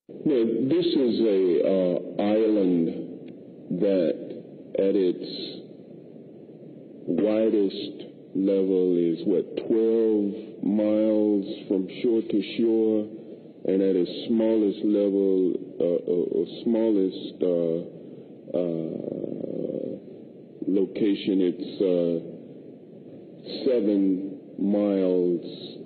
Now, this is a island that at its widest level is, 12 miles from shore to shore, and at its smallest level, or smallest location, it's 7 miles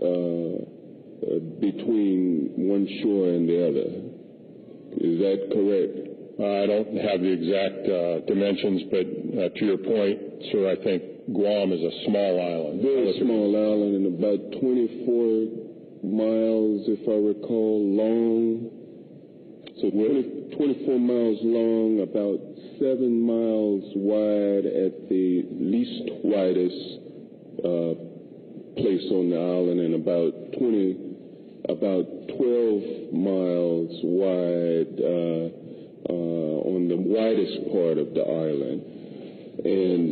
between one shore and the other. Is that correct? I don't have the exact dimensions, but to your point, sir, I think Guam is a small island. Very small island, and about 24 miles, if I recall, long. So 24 miles long, about 7 miles wide at the least widest place on the island, and about 12 miles wide on the widest part of the island. And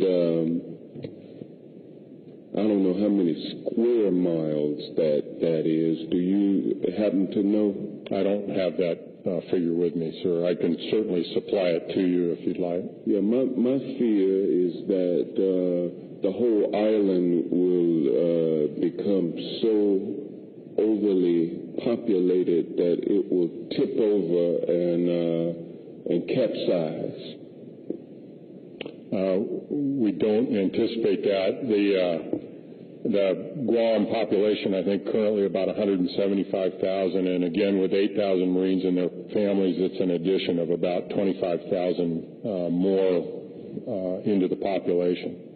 I don't know how many square miles that is. Do you happen to know? I don't have that figure with me, sir. I can certainly supply it to you if you'd like. Yeah, my fear is that the whole island will become so overly populated that it will tip over and capsize. We don't anticipate that. The Guam population, I think, currently about 175,000, and again, with 8,000 Marines and their families, it's an addition of about 25,000 more into the population.